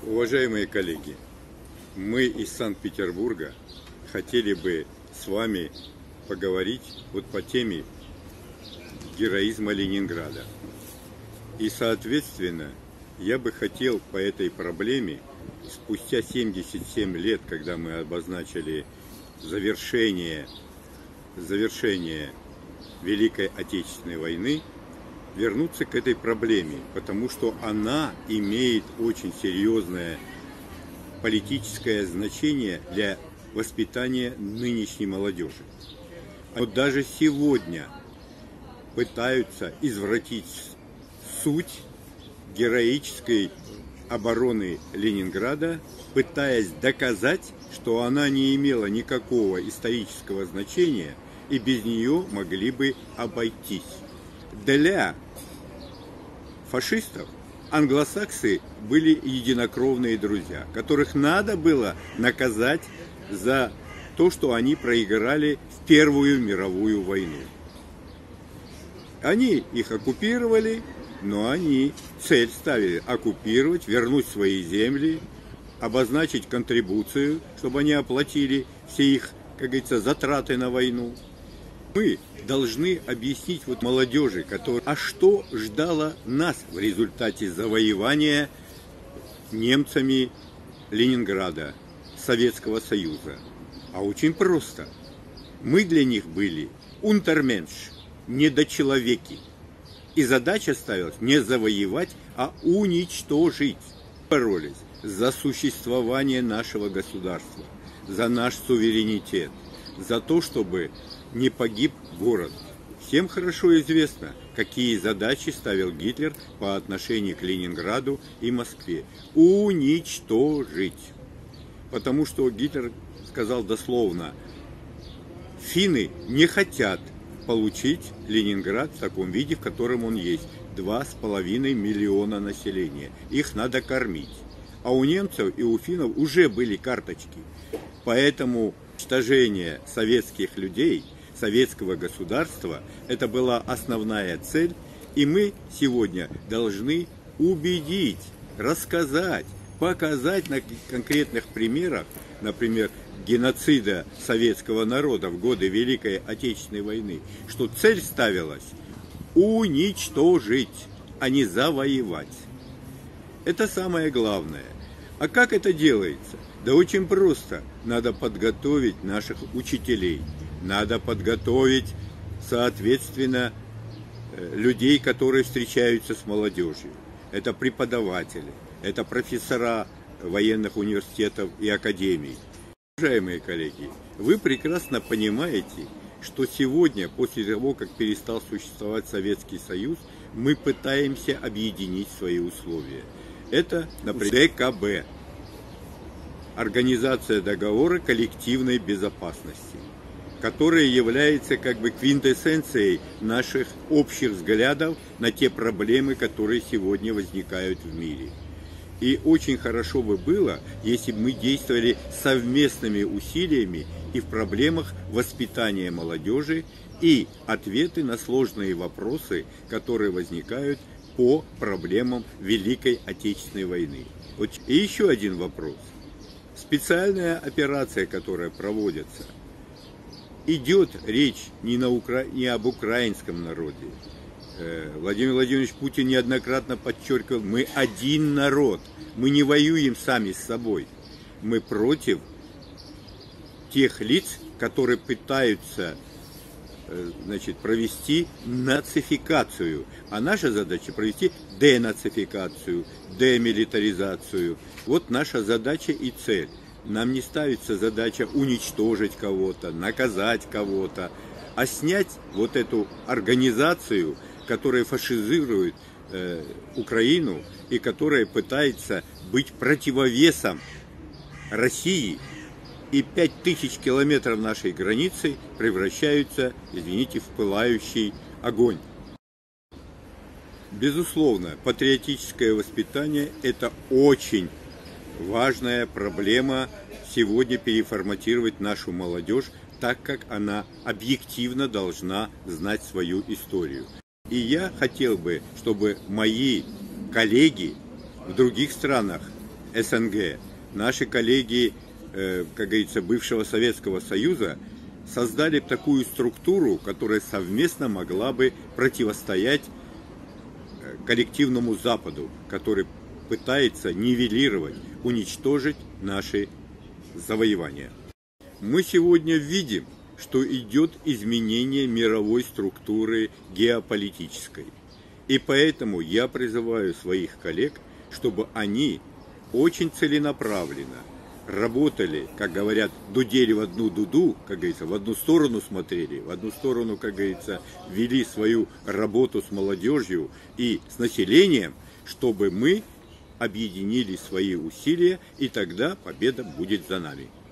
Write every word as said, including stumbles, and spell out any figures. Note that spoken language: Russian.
Уважаемые коллеги, мы из Санкт-Петербурга хотели бы с вами поговорить вот по теме героизма Ленинграда. И, соответственно, я бы хотел по этой проблеме, спустя семьдесят семь лет, когда мы обозначили завершение, завершение Великой Отечественной войны, вернуться к этой проблеме, потому что она имеет очень серьезное политическое значение для воспитания нынешней молодежи. Вот даже сегодня пытаются извратить суть героической обороны Ленинграда, пытаясь доказать, что она не имела никакого исторического значения и без нее могли бы обойтись. Для фашистов англосаксы были единокровные друзья, которых надо было наказать за то, что они проиграли в Первую мировую войну. Они их оккупировали, но они цель ставили оккупировать, вернуть свои земли, обозначить контрибуцию, чтобы они оплатили все их, как говорится, затраты на войну. Мы должны объяснить вот молодежи, которая, а что ждало нас в результате завоевания немцами Ленинграда, Советского Союза. А очень просто. Мы для них были унтерменш, недочеловеки. И задача ставилась не завоевать, а уничтожить. Боролись за существование нашего государства, за наш суверенитет, за то, чтобы не погиб город. Всем хорошо известно, какие задачи ставил Гитлер по отношению к Ленинграду и Москве. Уничтожить. Потому что Гитлер сказал дословно, финны не хотят получить Ленинград в таком виде, в котором он есть. Два с половиной миллиона населения. Их надо кормить. А у немцев и у финнов уже были карточки. Поэтому уничтожение советских людей, советского государства, это была основная цель. И мы сегодня должны убедить, рассказать, показать на конкретных примерах, например, геноцида советского народа в годы Великой Отечественной войны, что цель ставилась уничтожить, а не завоевать. Это самое главное. А как это делается? Да очень просто. Надо подготовить наших учителей. Надо подготовить, соответственно, людей, которые встречаются с молодежью. Это преподаватели, это профессора военных университетов и академий. Уважаемые коллеги, вы прекрасно понимаете, что сегодня, после того, как перестал существовать Советский Союз, мы пытаемся объединить свои условия. Это, например, ДКБ, Организация договора коллективной безопасности, которая является как бы квинтэссенцией наших общих взглядов на те проблемы, которые сегодня возникают в мире. И очень хорошо бы было, если бы мы действовали совместными усилиями и в проблемах воспитания молодежи, и ответы на сложные вопросы, которые возникают по проблемам Великой Отечественной войны. Вот. И еще один вопрос. Специальная операция, которая проводится, идет речь не, на Укра... не об украинском народе. Владимир Владимирович Путин неоднократно подчеркивал, мы один народ, мы не воюем сами с собой. Мы против тех лиц, которые пытаются, значит, провести нацификацию. А наша задача провести денацификацию, демилитаризацию. Вот наша задача и цель. Нам не ставится задача уничтожить кого-то, наказать кого-то, а снять вот эту организацию, которая фашизирует э, Украину и которая пытается быть противовесом России. И пять тысяч километров нашей границы превращаются, извините, в пылающий огонь. Безусловно, патриотическое воспитание – это очень важная проблема сегодня переформатировать нашу молодежь так, как она объективно должна знать свою историю. И я хотел бы, чтобы мои коллеги в других странах СНГ, наши коллеги, как говорится, бывшего Советского Союза, создали такую структуру, которая совместно могла бы противостоять коллективному Западу, который пытается нивелировать, уничтожить наши завоевания. Мы сегодня видим, что идет изменение мировой структуры геополитической. И поэтому я призываю своих коллег, чтобы они очень целенаправленно работали, как говорят, дудели в одну дуду, как говорится, в одну сторону смотрели, в одну сторону, как говорится, вели свою работу с молодежью и с населением, чтобы мы объединили свои усилия, и тогда победа будет за нами.